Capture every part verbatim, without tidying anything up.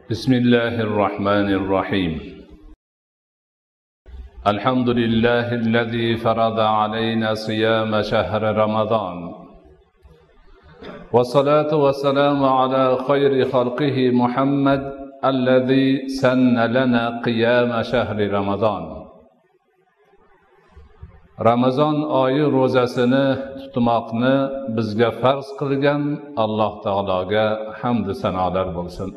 بسم الله الرحمن الرحيم الحمد لله الذي فرض علينا صيام شهر رمضان والصلاة والسلام على خير خلقه محمد الذي سن لنا قيام شهر رمضان Ramazon oyi ro'zasini tutmoqni bizga farz qilgan Alloh taologa hamd va sanolar bo'lsin.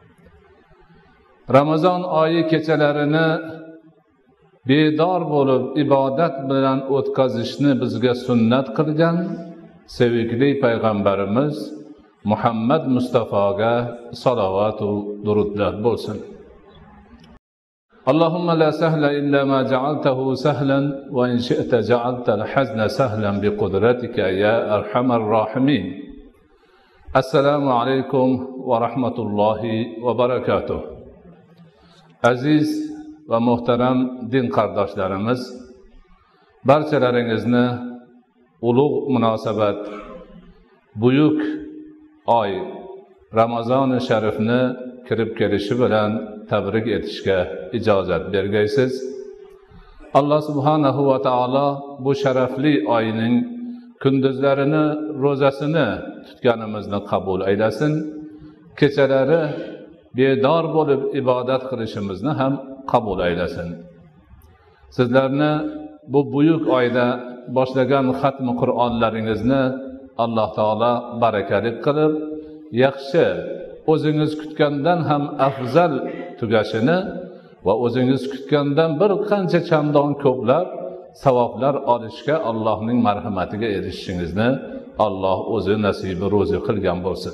Ramazon oyi kechalarini bedor bo'lib ibodat bilan o'tkazishni bizga sunnat qilgan sevgili payg'ambarimiz Muhammad Mustafoga salovat va durudlar bo'lsin. Allahumma la sahla illa ma ja'altahu sahlan wa in shi'ta ja'alta al-hazna sahlan bi qudratika ya arhamar rahimin. Assalomu alaykum va rahmatullohi va barakatuh. Aziz va muhtaram din qardoshlarimiz, barchalaringizni ulug' munosabat buyuk oy Ramazon-i Sharifni kirib kelishi bilan tabrik etishga ijozat bergaysiz. Alloh subhanahu va taolo bu sharafli oyning kunduzlarini, ro'zasini tutganimizni qabul aylasin. Kechalari bedor bo'lib ibodat qilishimizni ham qabul aylasin. Sizlarni bu buyuk oyda boshlagan xatmi Qur'onlaringizni Alloh taolo barakali qilib, yaxshi, o'zingiz kutgandan ham afzal tugashini va o'zingiz kutgandan bir qancha chandon ko'plab savoblar olishga Allohning marhamatiga erishishingizni Alloh o'zi nasibi ro'zi qilgan bo'lsin.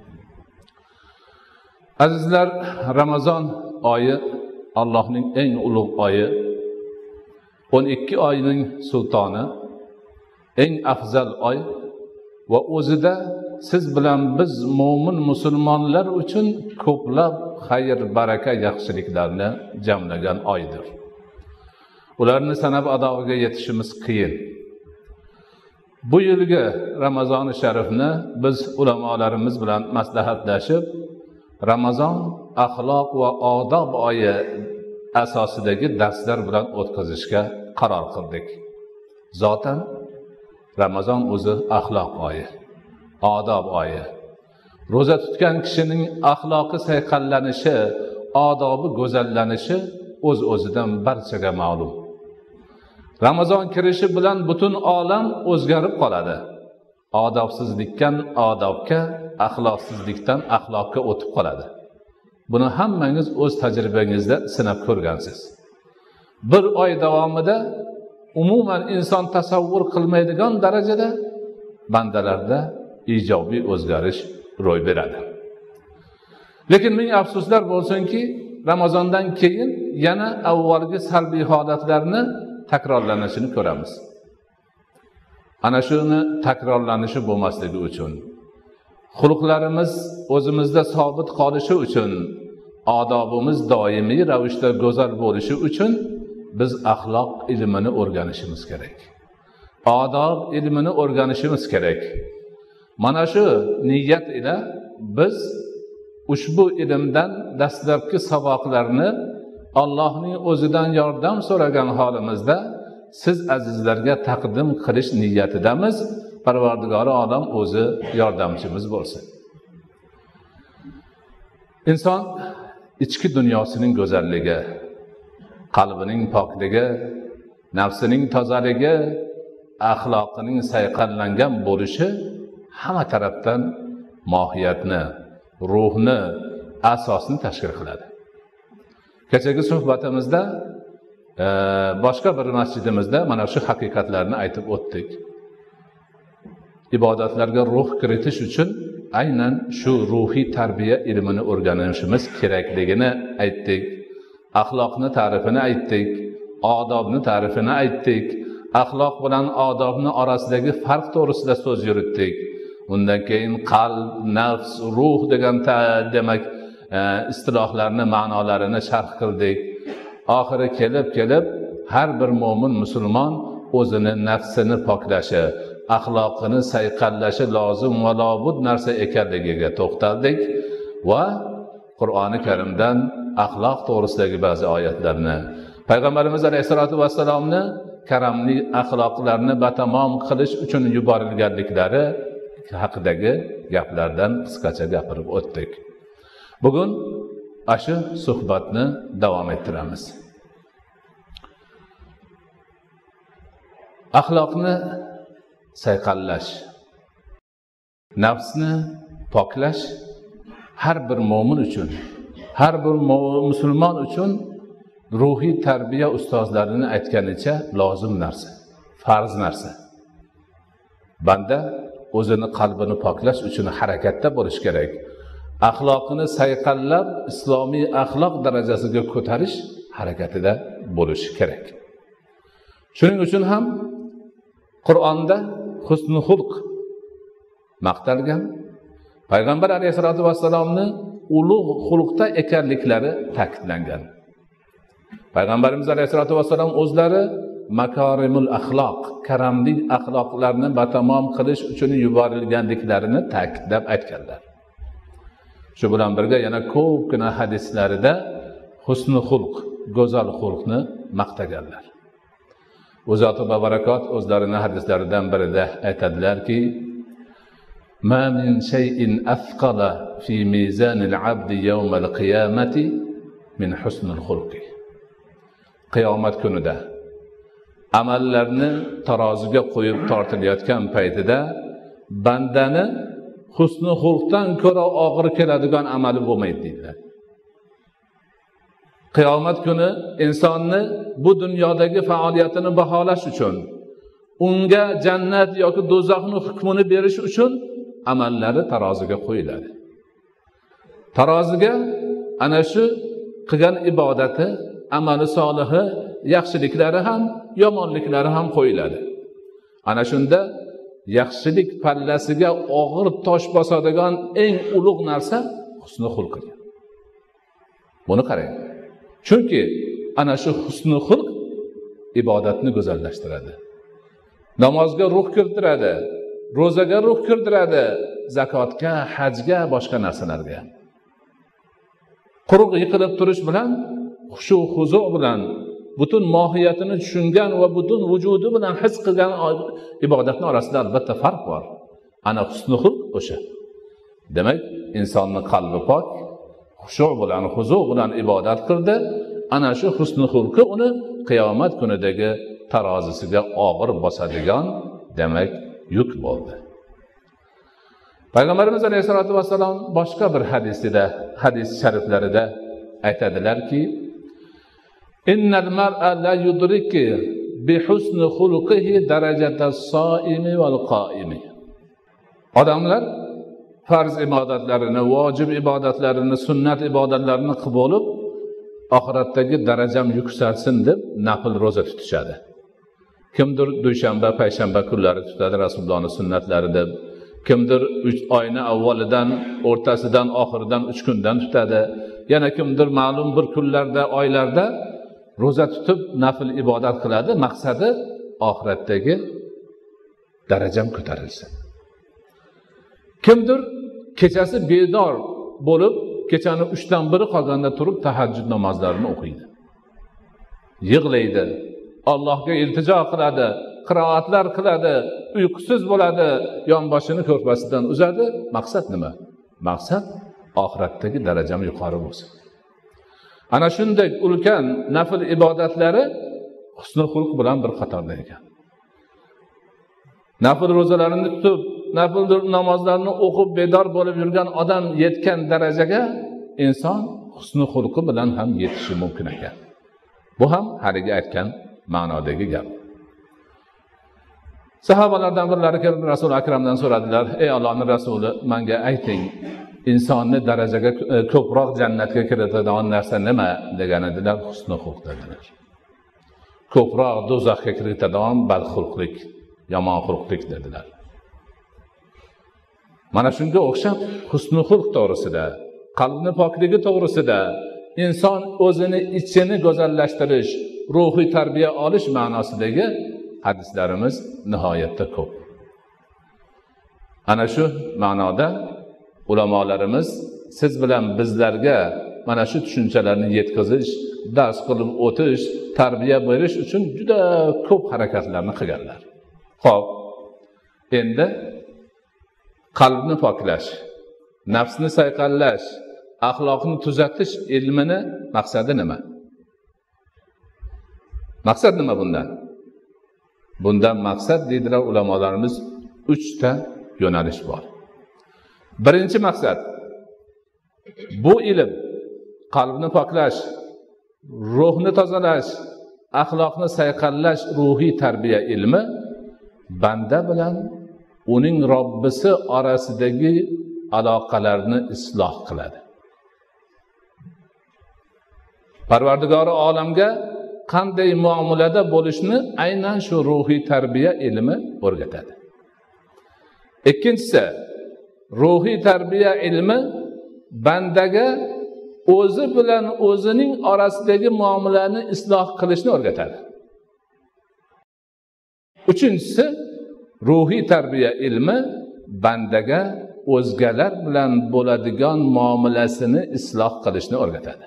Azizlar, Ramazon oyi Allohning eng ulug' oyi, o'n ikki oyning sultoni, eng afzal oy va o'zida siz bilan biz mo'min musulmonlar uchun ko'plab xayr, baraka, yaxshiliklarni jamlagan oydir. Ularni sanab adoviga yetishimiz qiyin. Bu yilgi Ramazon-i Sharifni biz ulamolarimiz bilan maslahatlashib, Ramazon axloq va odob oyi asosidagi darslar bilan o'tkazishga qaror qildik. Zotan Ramazon o'zi axloq oyi, odob oyi. Ro'za tutgan kishining axloqi sayqallanishi, odobi go'zallanishi o'z-o'zidan barchaga ma'lum. Ramazon kirishi bilan butun olam o'zgarib qoladi. Odobsizlikdan odobga, axloqsizlikdan axloqqa o'tib qoladi. Buni hammangiz o'z tajribangizda sinab ko'rgansiz. Bir oy davomida umuman inson tasavvur qilmaydigan darajada bandalarda ijobiy o'zgarish ro'y beradi. Lekin ming afsuslar bo'lsinki, Ramazondan keyin yana avvalgi salbiy holatlarni takrorlanishini ko'ramiz. Ana shuni takrorlanishi bo'lmasligi uchun, xulqlarimiz o'zimizda sobit qolishi uchun, odobimiz doimiy ravishda go'zal bo'lishi uchun biz axloq ilmini o'rganishimiz kerak. Odob ilmini o'rganishimiz kerak. Mana shu niyat ila biz ushbu ilmdan dastlabki saboqlarni Allohning o'zidan yordam so'ragan holimizda siz azizlarga taqdim qilish niyatidamiz. Parvardigori olam o'zi yordamchimiz bo'lsin. Inson ichki dunyosining go'zalligi, qalbining pokligi, nafsining tozaligi, axloqining sayqallangan bo'lishi hamma tarafdan mohiyatni, ruhni, asosni tashkil qiladi. Kechagi suhbatimizda e, boshqa bir masjidimizda mana shu haqiqatlarni aytib o'tdik. Ibodatlarga ruh kiritish uchun aynan shu ruhiy tarbiya ilmini o'rganishimiz kerakligini aytdik. Axloqni ta'rifini aytdik, odobni ta'rifini aytdik, axloq bilan odobni orasidagi farq to'g'risida so'z yuritdik. Undan keyin qalb, nafs, ruh degan demak e, istilohlarni, ma'nolarini sharh qildik. Oxiri kelib kelib har bir mo'min musulmon o'zini nafsini poklashi, axloqini sayqallashi lozim va lobud narsa ekanligiga to'xtaldik va Qur'oni Karimdan axloq to'g'risidagi ba'zi oyatlarni, Payg'ambarimiz alayhisolatu vassalomni karamli axloqlarni batamom qilish uchun yuborilganliklari haqidagi gaplardan qisqacha gapirib o'tdik. Bugun shu suhbatni davom ettiramiz. Axloqni sayqallash, nafsni poklash har bir mo'min uchun, har bir musulmon uchun ruhiy tarbiya ustozlarining aytganicha lozim narsa, farz narsa. Banda o'zini qalbini poklash uchun harakatda bo'lish kerak. Axloqini sayqallab islomiy axloq darajasiga ko'tarish harakatida bo'lishi kerak. Shuning uchun ham Qur'onda husnul xulq maqtalgan. Payg'ambar alayhisolatu vassalomni ulug' xulqda ekanliklari ta'kidlangan. Payg'ambarimiz alayhisolatu vassalom o'zlari makarimul axloq, karamli axloqlarni batamom qilish uchun yuborilganliklarini ta'kidlab aytganlar. Shu bilan birga yana ko'pgina hadislarida husnul xulq, go'zal xulqni maqtaganlar. O'zoti va barakot o'zlarining hadislaridan birida aytadilarki: "Ma min shay'in athqala fi mizanil 'abdi yawmal qiyamati min husnul xulqi." Qiyomat kunida amallarni taroziga qo'yib tortilayotgan paytida bandani husnul xulqdan ko'ra og'ir keladigan amali bo'lmaydi dedilar. Qiyomat kuni insonni bu dunyodagi faoliyatini baholash uchun, unga jannat yoki do'zaxning hukmini berish uchun amallari taroziga qo'yiladi. Taroziga ana shu qilgan ibodati, amali solihi, yaxshiliklari ham, yomonliklari ham qo'yiladi. Ana shunda yaxshilik pallasiga og'ir tosh bosadigan eng ulug' narsa husnul xulq. Buni qarang. Chunki ana shu husnul xulq ibodatni go'zallashtiradi. Namozga ruh kirtiradi, ro'zaga ruh kirtiradi, zakotga, hajga, boshqa narsalarga. Quruq yiqilib turish bilan, xushu huzu bilan butun mohiyatini tushungan va butun vujudi bilan his qilgan ibodatning orasida albatta farq bor. Ana husnul xulq o'sha. Demak, insonning qalbi pok, xushu bilan, huzu bilan ibodat qildi. Ana shu husnul xulqi uni qiyomat kunidagi tarozisiga og'ir bosadigan, demak, yuk bo'ldi. Payg'ambarimiz alayhisolatu vassalom boshqa bir hadisida, hadis shariflarida aytadilarki: "Innal mar'a la yudriki bi husni xulqihi darajatas soimi wal qoimi." Odamlar farz ibodatlarini, vojib ibodatlarini, sunnat ibodatlarini qilib bo'lib, oxiratdagi darajam yuksalsin deb nafl roza tutishadi. Kimdir dushanba, payshanba kunlari tutadi, Rasulullohning sunnatlari deb. Kimdir uch oyni avvalidan, o'rtasidan, oxiridan uch kundan tutadi. Yana kimdir ma'lum bir kunlarda, oylarda roza tutib nafl ibodat qiladi. Maqsadi oxiratdagi darajam ko'tarilsin. Kimdir kechasi bedor bo'lib, kechani uchdan biri qolganda turib tahajjud namozlarini o'qiydi. Yig'laydi, Allohga iltijo qiladi, qiroatlar qiladi, uyqusiz bo'ladi, yonboshini ko'rpasidan uzadi. Maqsad nima? Maqsad oxiratdagi darajam yuqori bo'lsin. Ana shunday ulkan nafl ibodatlari husnul xulq bilan bir qatorda ekan. Nafl ro'zalarini tutib, nafl namozlarini o'qib bedor bo'lib yurgan odam yetgan darajaga inson husnul xulqi bilan ham yetishi mumkin ekan. Bu ham haligi aytgan ma'nodagi gap. Sahobalardan birlari kelib Rasul akramdan so'radilar: "Ey Allohning rasuli, menga ayting, insonni darajaga ko'proq jannatga kiritadigan narsa nima?" degan edilar. Husnul xulq dedilar. Ko'proq do'zaxga kiritadigan badxulqlik, yomon xulqlik dedilar. Mana shunga o'xshab husnul xulq to'g'risida, qalbni pokligi to'g'risida, inson o'zini ichini go'zallashtirish, ruhiy tarbiya olish ma'nosidagi hadislarimiz nihoyatda ko'p. Ana shu ma'noda ulamolarimiz siz bilan bizlarga mana shu tushunchalarni yetkazish, dars qilib o'tish, tarbiya berish uchun juda ko'p harakatlarni qilganlar. Xo'p, endi qalbni poklash, nafsni sayqallash, axloqni tuzatish ilmini maqsadi nima? Maqsad nima bundan? Bundan maqsad deydilar ulamolarimiz uchta yo'nalish bor. Birinchi maqsad, bu ilm qalbni poklash, ruhni tozalash, axloqni sayqallash, ruhiy tarbiya ilmi banda bilan uning Robbisi orasidagi aloqalarni isloh qiladi. Parvardigori olamga qanday muomalada bo'lishni aynan shu ruhiy tarbiya ilmi o'rgatadi. Ikkinchisi, ruhiy tarbiya ilmi bandaga o'zi bilan o'zining orasidagi muomalani isloh qilishni o'rgatadi. Uchinchisi, ruhiy tarbiya ilmi bandaga o'zgalar bilan bo'ladigan muomalasini isloh qilishni o'rgatadi.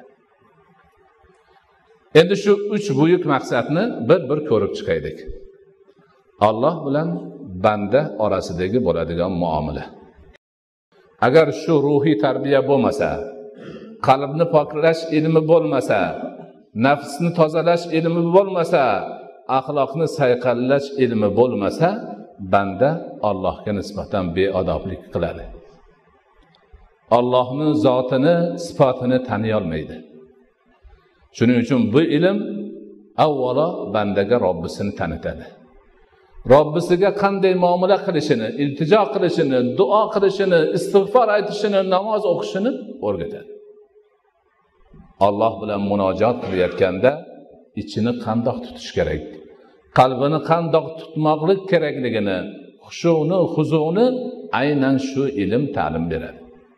Endi shu uch buyuk maqsadni bir-bir ko'rib chiqaylik. Alloh bilan banda orasidagi bo'ladigan muomala. Agar shu ruhiy tarbiya bo'lmasa, qalbni poklash ilmi bo'lmasa, nafsni tozalash ilmi bo'lmasa, axloqni sayqallash ilmi bo'lmasa, banda Allohga nisbatan beodoblik qiladi. Allohning zotini, sifatini taniy olmaydi. Shuning uchun bu ilm avvalo bandaga Robbisini tanitadi. Robbisiga qanday muomala qilishini, iltijo qilishini, duo qilishini, istig'for aytishini, namoz o'qishini o'rgatadi. Alloh bilan munojat qilayotganda ichini qandoq tutish kerak, qalbini qandoq tutmoqlik kerakligini, xushuni, huzuni aynan shu ilm ta'lim beradi.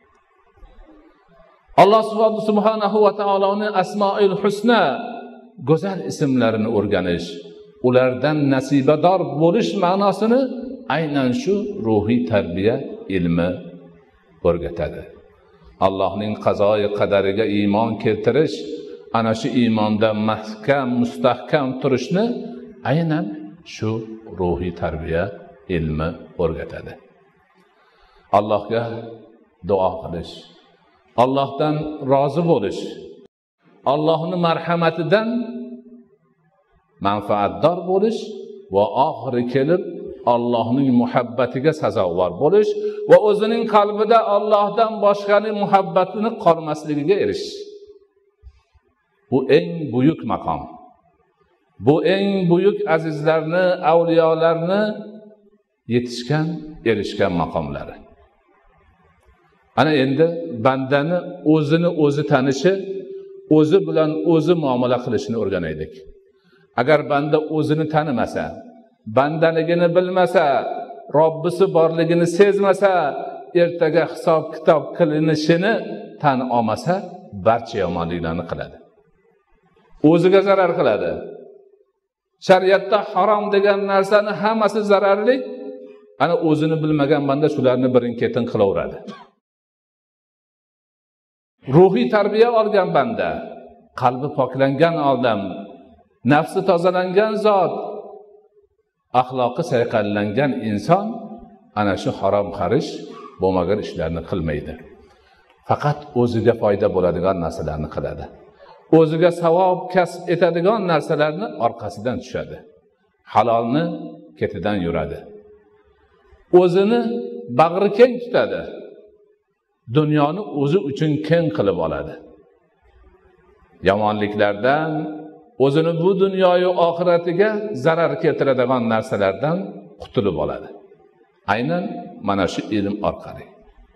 Alloh subhanahu va taoloning asmoil husna, go'zal ismlarini o'rganish, ulardan nasibador bo'lish ma'nosini aynan shu ruhiy tarbiya ilmi o'rgatadi. Allohning qazoyi qadariga iymon keltirish, ana shu iymonda mahkam, mustahkam turishni aynan shu ruhiy tarbiya ilmi o'rgatadi. Allohga duo qilish, Allohdan rozi bo'lish, Allohning marhamatidan manfaatdor bo'lish va oxiri kelib Allohning muhabbatiga sazovor bo'lish va o'zining qalbida Allohdan boshqaning muhabbatini qolmasligiga erishish. Bu eng buyuk maqom. Bu eng buyuk azizlarni, avliyolarni yetishgan, erishgan maqomlari. Ana endi bandani o'zini o'zi tanishi, o'zi bilan o'zi muomala qilishini o'rganaylik. Agar banda o'zini tanimasa, bandaligini bilmasa, Robbisi borligini sezmasa, ertaga hisob kitob qilinishini tan olmasa, barcha yomonliklarni qiladi. O'ziga zarar qiladi. Shariatda harom degan narsani hammasi zararli. Ana o'zini bilmagan banda shularni birin-ketin qilaveradi. Ruhiy tarbiya olgan banda, qalbi poklangan odam, nafsi tozalangan zot, axloqi sayqallangan inson ana shu harom xarish bo'lmagan ishlarni qilmaydi. Faqat o'ziga foyda bo'ladigan narsalarni qiladi. O'ziga savob kasb etadigan narsalarni orqasidan tushadi. Halolni ketidan yuradi. O'zini bag'ri keng tutadi. Dunyoni o'zi uchun keng qilib oladi. Yomonliklardan, o'zini bu dunyoyu oxiratiga zarar keltiradigan narsalardan qutulib oladi. Aynan mana shu ilm orqali.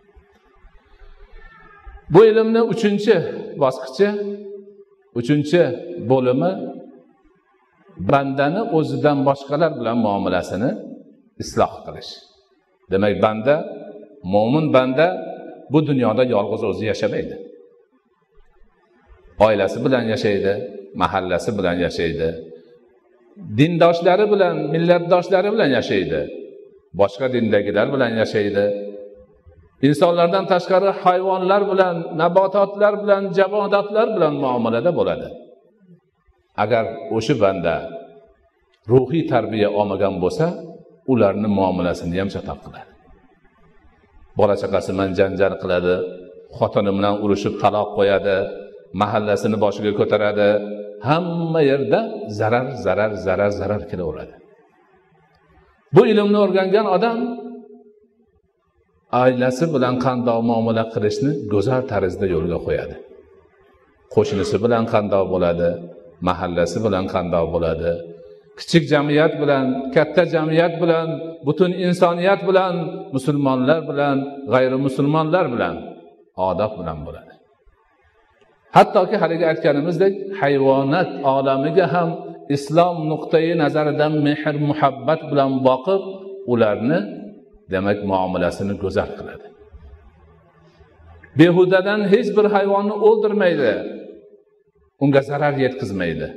Bu ilmning uchinchi bosqichi, uchinchi bo'limi bandani o'zidan boshqalar bilan muomalasini isloh qilish. Demak, banda, mo'min banda bu dunyoda yolg'iz o'zi yashamaydi. Oilasi bilan yashaydi, mahallasi bilan yashaydi, dindoshlari bilan, millatdoshlari bilan yashaydi, boshqa dindagilar bilan yashaydi, insonlardan tashqari hayvonlar bilan, nabototlar bilan, jamodatlar bilan muomalada bo'ladi. Agar o'sha banda ruhiy tarbiya olmagan bo'lsa, ularning muomalasini ham chatoq qiladi. Bola chaqasi bilan janjal qiladi, xotini bilan urushib taloq qo'yadi, mahallasini boshiga ko'taradi. Hamma yerda zarar, zarar, zarar, zarar kelaveradi. Bu ilmni o'rgangan odam oilasi bilan qanday muomala qilishni go'zal tarzda yo'lga qo'yadi. Qo'shnisi bilan qanday bo'ladi, mahallasi bilan qanday bo'ladi, kichik jamiyat bilan, katta jamiyat bilan, butun insoniyat bilan, musulmonlar bilan, g'ayrimusulmonlar bilan, odob bilan bo'ladi. Hattoki haligi aytganimizdek, hayvonot olamiga ham islom nuqtai nazaridan mehr, muhabbat bilan boqib, ularni demak muomalasini go'zal qiladi. Behudadan hech bir hayvonni o'ldirmaydi, unga zarar yetkazmaydi.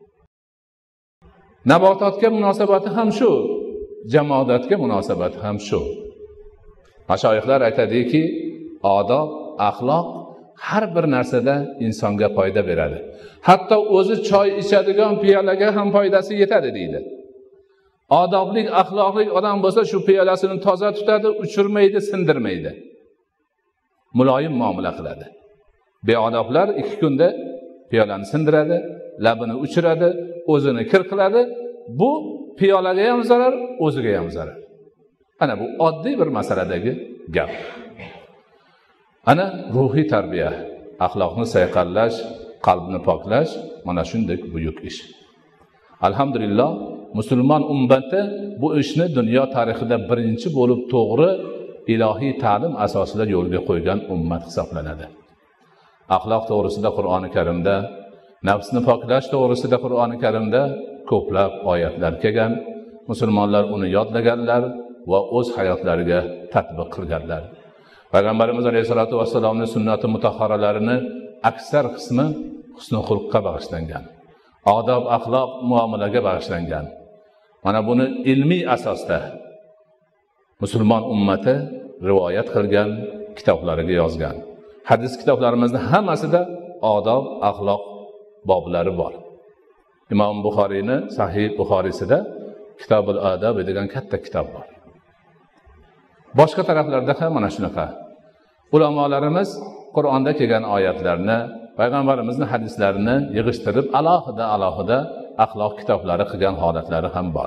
Nabototga munosabati ham shu, jamoatga munosabati ham shu. Mashoyixlar aytadiki, odob, axloq har bir narsada insonga foyda beradi. Hatto o'zi choy ichadigan piyolaga ham foydasi yetadi deydi. Odoblik, axloqlik odam bo'lsa, shu piyolasini toza tutadi, uchirmaydi, sindirmaydi. Muloyim muomala qiladi. Beodoblar ikki kunda piyolani sindiradi, labini uchiradi, o'zini kir qiladi. Bu piyolaga ham zarar, o'ziga ham zarar. Ana bu oddiy bir masaladagi gap. Ana ruhiy tarbiya, axloqni sayqallash, qalbni poklash mana shunday buyuk ish. Alhamdulillah, musulmon ummati bu ishni dunyo tarixida birinchi bo'lib to'g'ri ilohiy ta'lim asosida yo'lga qo'ygan ummat hisoblanadi. Axloq to'g'risida Qur'oni Karimda, nafsni poklash to'g'risida Qur'oni Karimda ko'plab oyatlar kelgan. Musulmonlar uni yodlaganlar va o'z hayotlariga tatbiq qilganlar. Payg'ambarimiz alayhisolatu vassalomning sunnati mutahharalarini aksar qismi husnul xulqqa bag'ishlangan. Odob, axloq, muomalaga bag'ishlangan. Mana buni ilmiy asosda musulmon ummati rivoyat qilgan, kitoblariga yozgan. Hadis kitoblarimizning hammasida odob, axloq boblari bor. Imom Buxoriyning Sahih Buxoriysida Kitobul Adab degan katta kitob bor. Boshqa taraflarda ham mana shunaqa. Ulamolarimiz Qur'onda kelgan oyatlarni, payg'ambarimizning hadislarini yig'ishtirib alohida alohida axloq kitoblari qilgan holatlari ham bor.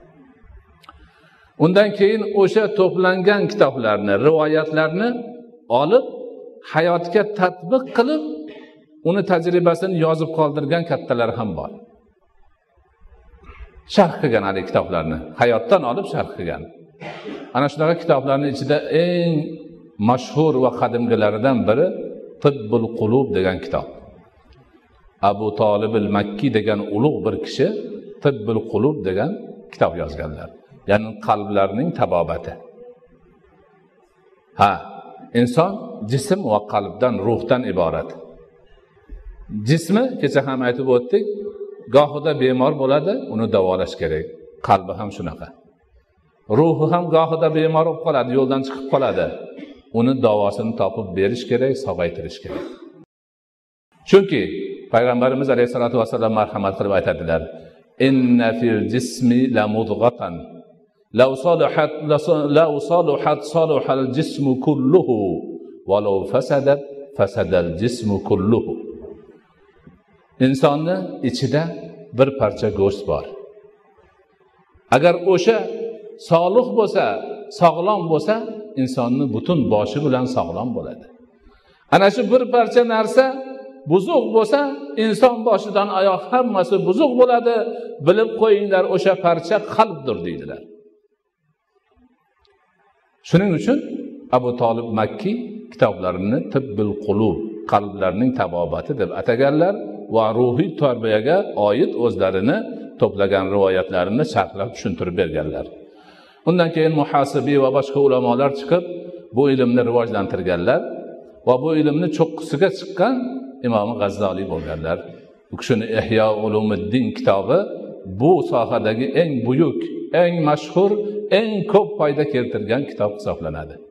Undan keyin o'sha to'plangan kitoblarni, rivoyatlarni olib hayotga tatbiq qilib, uni tajribasini yozib qoldirgan kattalar ham bor. Sharh qilgan hali kitoblarni, hayotdan olib sharh qilgan. Ana shunaqa kitoblarning ichida eng mashhur va qadimgilaridan biri Tibbul Qulub degan kitob. Abu Talib al-Makki degan ulug' bir kishi Tibbul Qulub degan kitob yozganlar. Ya'ni qalblarning tabobati. Ha, inson jism va qalbdan, ruhdan iborat. Jismi kecha ham aytib o'tdik, gohida bemor bo'ladi, uni davolash kerak. Qalbi ham shunaqa. Ruhi ham gohida bemor bo'lib qoladi, yo'ldan chiqib qoladi. Uni davosini topib berish kerak, sog'aytirish kerak. Chunki payg'ambarimiz alayhisolatu vasallam marhamat qilib aytadilar: "Inna fil jismi la mudghatan law salahat law salahat salahal jismu kulluhu wa law fasadat fasadal jismu kulluhu." Insonning ichida bir parcha go'sht bor. Agar o'sha sog'liq bo'lsa, sog'lom bo'lsa, insonning butun boshi bilan sog'lom bo'ladi. Ana shu bir parcha narsa buzuq bo'lsa, inson boshidan oyoq hammasi buzuq bo'ladi. Bilib qo'yinglar, o'sha parcha qalbdir deydilar. Shuning uchun Abu Talib Makki kitoblarini Tibbul Qulub, qalblarning tabobati deb ataganlar va ruhiy tarbiyaga oid o'zlarini to'plagan rivoyatlarini sharhlab tushuntirib berganlar. Undan keyin Muhasibi va boshqa ulamolar chiqib bu ilmni rivojlantirganlar va bu ilmni cho'qqisiga chiqqan Imom G'azzoliy bo'lganlar. Bu kishining Ihyo Ulumuddin kitobi bu sohadagi eng buyuk, eng mashhur, eng ko'p foyda keltirgan kitob hisoblanadi.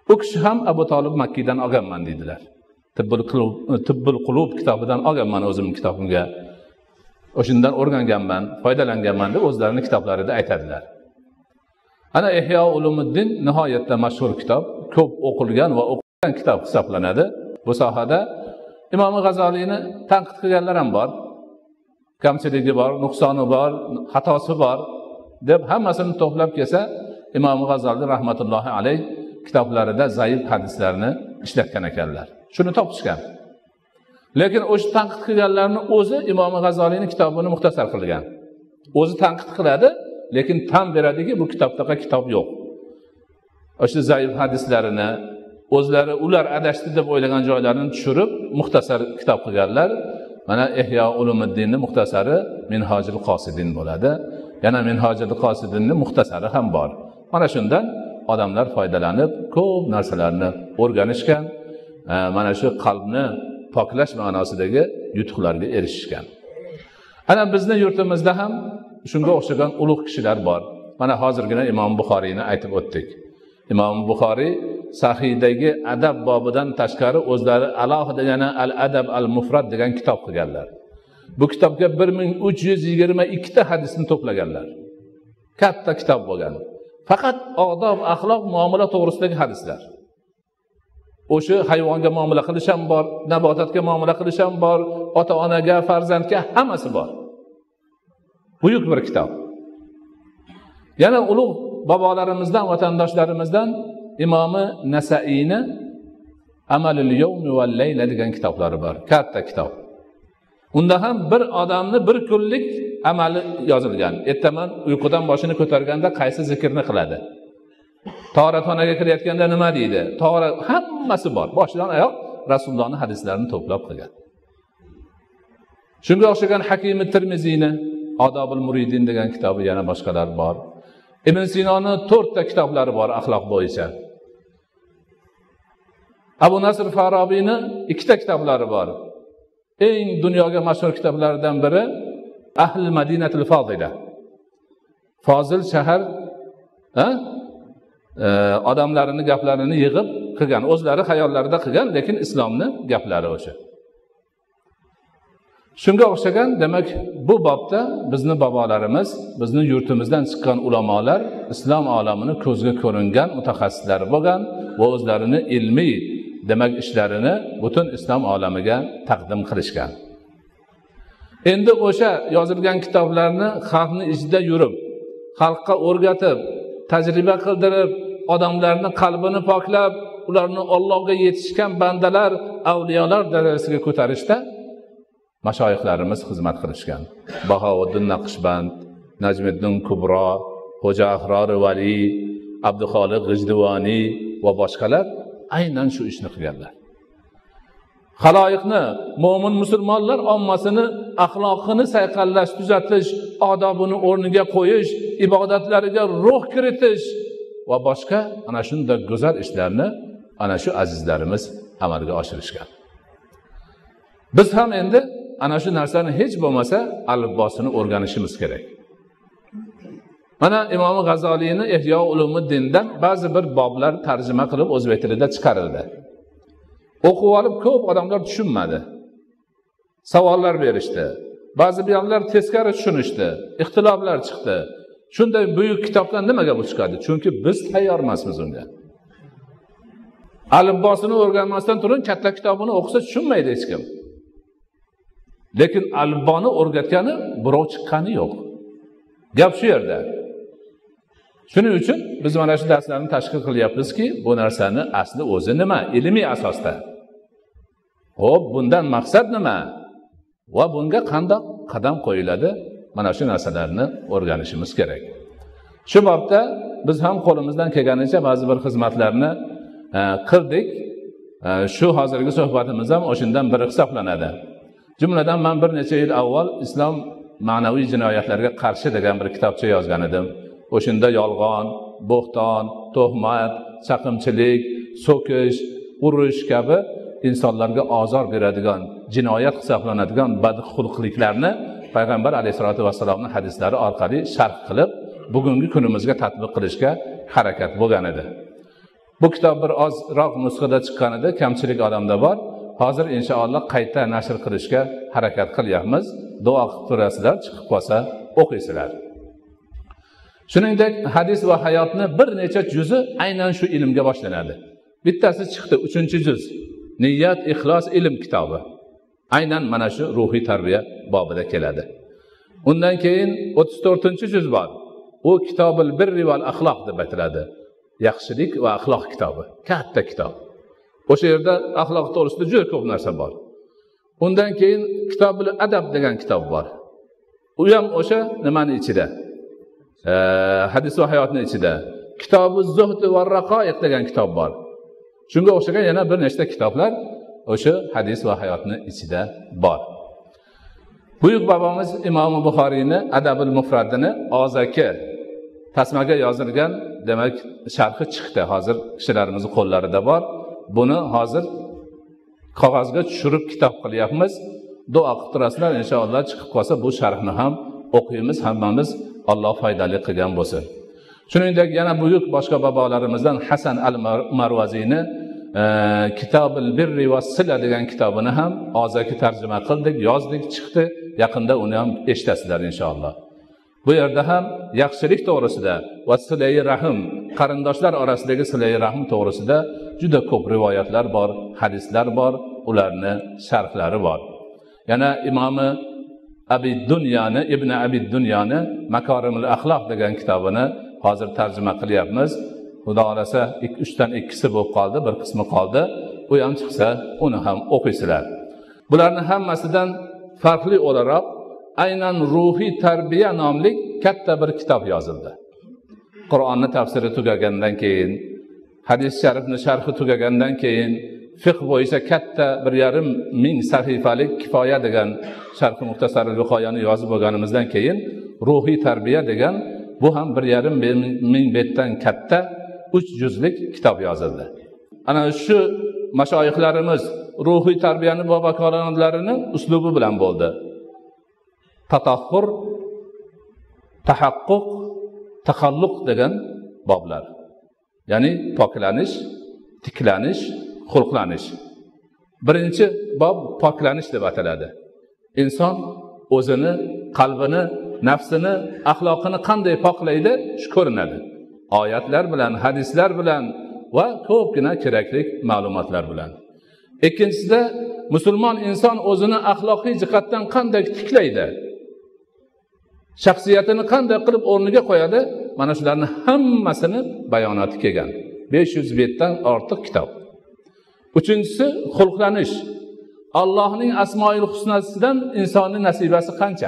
u kishi ham Abu Talib Makkidan olganman deydilar. Tibbul qulub Tibbul qulub kitobidan olganman o'zimning kitobimga. O'shundan o'rganganman, foydalanganman deb o'zlarining kitoblarida aytadilar. Ana Ihyo Ulumuddin nihoyatda mashhur kitob, ko'p o'qilgan va o'qigan kitob hisoblanadi. Bu sohada Imom G'azoliyni tanqid qilganlar ham bor. Kamchiligi bor, nuqsoni bor, xatosi bor deb hammasini to'plab kelsa, Imom G'azoliy rahmatullohi alayh kitoblarida zaif hadislarni ishlatgan ekanlar. Shuni topishgan. Lekin o'sha tanqid qilganlarni o'zi Imom G'azoliyning kitobini muxtasar qilgan. O'zi tanqid qiladi, lekin tan beradiki, bu kitobdaqa kitob yo'q. O'sha zaif hadislarini o'zlari ular adashdi deb o'ylagan joylarini tushirib muxtasar kitob qilganlar. Mana Ihyo Ulumuddinning muxtasari Minhojul Qosidin bo'ladi. Yana Minhojul Qosidinning muxtasari ham bor. Mana shundan odamlar foydalanib ko'p narsalarni o'rganishgan, mana shu qalbni poklash ma'nosidagi yutuqlarga erishishgan. Ana bizning yurtimizda ham shunga o'xshagan ulug' kishilar bor. Mana hozirgina Imom Buxoriyni aytib o'tdik. Imom Buxoriy Sahihdagi adab bobidan tashqari o'zlari alohida yana Al-Adab al-Mufrad degan kitob qilganlar. Bu kitobga bir ming uch yuz yigirma ikki ta hadisni to'plaganlar. Katta kitob bo'lgan. Faqat odob, axloq, muomala to'g'risidagi hadislar. O'sha hayvonga muomala qilish ham bor, nabotatga muomala qilish ham bor, ota-onaga, farzandga hammasi bor. Buyuk bir kitob. Yana ulug' bobolarimizdan, vatandoshlarimizdan Imomi Nasaiyni Amalul Yawmi val Layla degan kitoblari bor. Katta kitob. Unda ham bir odamni bir kunlik amali yozilgan. Ertaman uyqudan boshini ko'targanda qaysi zikrni qiladi? Toratxonaga kirayotganda nima deydi? To'g'ri hammasi bor. Boshidan oyoq Rasulullohning hadislarini to'plab qilgan. Shunga o'xshagan Hakim Tirmiziyni Odobul Muridin degan kitobi yana boshqalar bor. Ibn Sinoning to'rtta kitoblari bor axloq bo'yicha. Abu Nasr Farobiyning ikkita kitoblari bor. Eng dunyoga mashhur kitoblardan biri Ahl Madinatul Fozila. Fozil shahar, ha? E, odamlarining gaplarini yig'ib qilgan, o'zlari xayollarida qilgan, lekin islomning gaplari o'sha. Shunga o'xshagan, demak, bu bobda bizni bobolarimiz, bizni yurtimizdan chiqqan ulamolar islom olamini ko'zga ko'ringan mutaxassislar bo'lgan va o'zlarini ilmiy, demak, ishlarini butun islom olamiga taqdim qilishgan. Endi o'sha yozilgan kitoblarni xalqning ichida yurib, xalqqa o'rgatib, tajriba qildirib, odamlarni qalbini poklab, ularni Allohga yetishgan bandalar, avliyolar darajasiga ko'tarishda mashoyixlarimiz xizmat qilishgan. Bahovuddin Naqshband, Najmiddin Kubro, Xo'ja Ahror Vali, Abduxoliq G'ijduvoniy va boshqalar aynan shu ishni qilganlar. Xaloyiqni, mo'min musulmonlar ommasini axloqini sayqallash, tuzatish, odobini o'rniga qo'yish, ibodatlariga ruh kiritish va boshqa ana shunday go'zal ishlarni ana shu azizlarimiz amalga oshirishgan. Biz ham endi ana shu narsani hech bo'lmasa alifbosini o'rganishimiz kerak. Mana Imom G'azoliyni Ihyo Ulumuddindan ba'zi bir boblar tarjima qilib o'zbek tilida chiqarildi. O'qib olib ko'p odamlar tushunmadi. Savollar berishdi. Ba'zi biyonlar teskari tushunishdi. Ixtiloflar chiqdi. Shunday buyuk kitobdan nimaga bu chiqadi? Chunki biz tayyor emasmiz unga. Alifbosini o'rganmasdan turib katta kitobini o'qisa tushunmaydi hech kim. Lekin alifboni o'rgatgani birov chiqqani yo'q. Gap shu yerda. Shuning uchun biz mana shu darslarni tashkil qilyapmizki, bu narsani asli o'zi nima? Ilmiy asosda. Xo'p, bundan maqsad nima? Va bunga qanday qadam qo'yiladi? Mana shu narsalarni o'rganishimiz kerak. Shu bobda biz ham qo'limizdan kelganicha ba'zi bir xizmatlarni e, qildik. E, shu hozirgi suhbatimiz ham o'shandan biri hisoblanadi. Jumladan men bir necha yil avval Islom ma'naviy jinoyatlarga qarshi degan bir kitobcha yozgan edim. O'shunda yolg'on, bo'xton, tuhmat, chaqimchilik, so'kish, urush kabi insonlarga ozor beradigan, jinoyat hisoblanadigan badxulqliklarni Payg'ambar alayhisolatu vassalomning hadislari orqali sharh qilib, bugungi kunimizga tatbiq qilishga harakat bo'lgan edi. Bu kitob bir ozroq nusxada chiqqanida kamchilik odamda bor. Hozir inshaalloh qayta nashr qilishga harakat qilyapmiz. Duo qilib turasizlar, chiqib qolsa o'qiysizlar. Shuningdek, hadis va hayotni bir necha juzi aynan shu ilmga boshlanadi. Bittasi chiqdi, uchinchi juz. Niyat, ixlos, ilm kitobi. Aynan mana shu ruhiy tarbiya bobida keladi. Undan keyin o'ttiz to'rtinchi juz bor. U Kitobul birri val axloq deb ataladi. Yaxshilik va axloq kitobi. Katta kitob. O'sha yerda axloq to'g'risida juda ko'p narsa bor. Undan keyin Kitobul adab degan kitob bor. U ham o'sha nimani ichida? E, hadis va hayotni ichida. Kitobuz zuhd va raqoiq degan kitob bor. Shunga o'xshagan yana bir nechta kitoblar o'sha hadis va hayotni ichida bor. Buyuk bobomiz Imom Buxoriyni Adabul Mufradini og'zaki tasmaga yozilgan, demak, sharhi chiqdi. Hozir kishilarimizning qo'llarida bor. Buni hozir qog'ozga tushirib kitob qilyapmiz. Duo qilib turasizlar, inshaalloh chiqib qolsa bu sharhni ham o'qiymiz hammamiz, Alloh foydali qilgan bo'lsin. Shuningdek, yana buyuk boshqa bobolarimizdan Hasan al-Marvaziyni e, Kitobul birri va sila degan kitobini ham og'zaki tarjima qildik, yozdik, chiqdi. Yaqinda uni ham eshitasizlar inshaalloh. Bu yerda ham yaxshilik to'g'risida va silai rahim, qarindoshlar orasidagi silai rahim to'g'risida juda ko'p rivoyatlar bor, hadislar bor, ularni sharhlari bor. Yana Imomi Abi Dunyoni, Ibn Abi Dunyoni Makarimul Axloq degan kitobini hozir tarjima qilyapmiz. Xudo xolasa ikki uch dan ikkisi bo'lib qoldi, bir qismi qoldi. U ham chiqsa, uni ham o'qiysizlar. Bularning hammasidan farqli o'laroq aynan ruhiy tarbiya nomli katta bir kitob yozildi. Qur'onni tafsiri tugagandan keyin, hadis sharifni sharhi tugagandan keyin, fiqh bo'yicha katta bir yarim ming sahifalik Kifoya degan sharhi muxtasarul Viqoyani yozib bo'lganimizdan keyin ruhiy tarbiya degan bu ham bir yarim ming betdan katta uch juzlik kitob yozildi. Ana shu mashoyixlarimiz ruhiy tarbiyani bobokalonlarining uslubi bilan bo'ldi. Tatahhur, tahaqquq, taxalluq degan boblar. Ya'ni poklanish, tiklanish, xulqlanish. Birinchi bob poklanish deb ataladi. Inson o'zini, qalbini, nafsini, axloqini qanday poklaydi, shu ko'rinadi. Oyatlar bilan, hadislar bilan va ko'pgina kerakli ma'lumotlar bilan. Ikkinchisida musulmon inson o'zini axloqiy jihatdan qanday tiklaydi? Shaxsiyatini qanday qilib o'rniga qo'yadi? Mana shularning hammasini bayonoti kelgan. besh yuz betdan ortiq kitob. Uchinchisi xulqlanish. Allohning asmoil husnasidan insonning nasibasi qancha?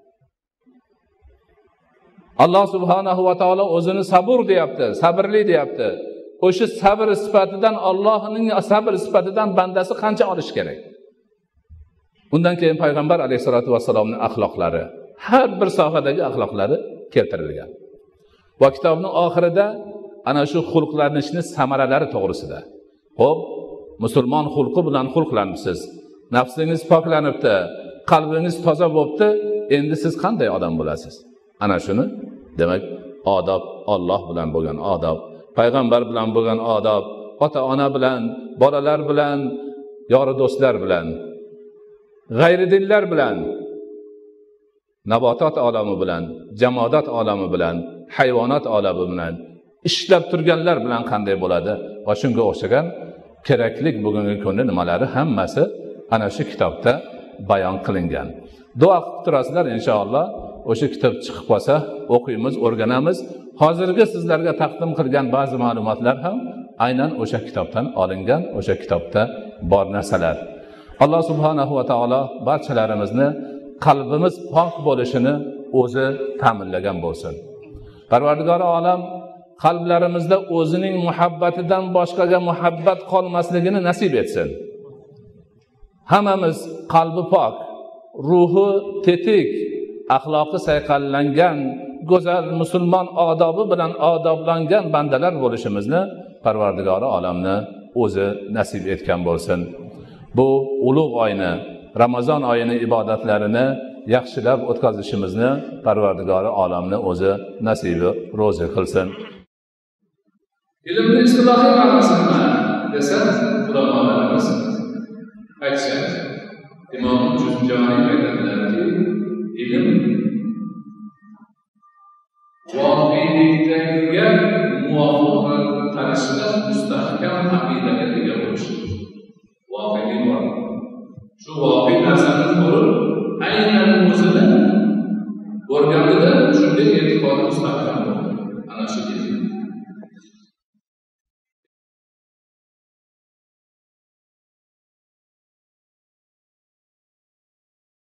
Alloh subhanahu va taolo o'zini sabr deyapti, sabrli deyapti. O'sha sabr sifatidan, Allohning sabr sifatidan bandasi qancha olish kerak? Bundan keyin payg'ambar alayhisolatu vassalomning axloqlari, har bir sohadagi axloqlari keltirilgan. Va kitobning oxirida ana shu xulqlanishning samaralari to'g'risida. Xo'p, musulmon xulqi bilan xulqlanibsiz. Nafsingiz poklanibdi, qalbingiz toza bo'libdi, endi siz qanday odam bo'lasiz? Ana shuni, demak, odob, Alloh bilan bo'lgan odob, payg'ambar bilan bo'lgan odob, ota-ona bilan, bolalar bilan, yori do'stlar bilan, g'ayridinlar bilan, nabotot olami bilan, jamodat olami bilan, hayvonot olami bilan, ishlab turganlar bilan qanday bo'ladi? Va shunga o'xshagan keraklik bugungi kunda nimalari hammasi ana shu kitobda bayon qilingan. Duo qilib turasizlar inshaalloh. O'sha kitob chiqib qolsa, o'qiymiz, o'rganamiz. Hozirgi sizlarga taqdim qilgan ba'zi ma'lumotlar ham aynan o'sha kitobdan olingan, o'sha kitobda bor narsalar. Alloh subhanahu va taolo barchalarimizni qalbimiz pok bo'lishini o'zi ta'minlagan bo'lsin. Parvardigor olam qalblarimizda o'zining muhabbatidan boshqaga muhabbat qolmasligini nasib etsin. Hammamiz qalbi pok, ruhi tetik, axloqi sayqallangan, go'zal musulmon odobi bilan odoblangan bandalar bo'lishimizni Parvardigor olamni o'zi nasib etgan bo'lsin. Bu ulug' oyni, Ramazon oyini ibodatlarini yaxshilab o'tkazishimizni Parvardigor olamni o'zi nasibi ro'zi qilsin. ilmni istilohiy ma'nosi nima desa, ulamolarimiz aytishadi. Imom Juzjoniy aytadilarki, ilm voqeliklarga muvofiq tanishda mustahkam aqidaga ega bo'lish. Voqelik bor. Shu voqe narsani ko'rib, aynan o'zini o'rganida shunday e'tiqodi mustahkam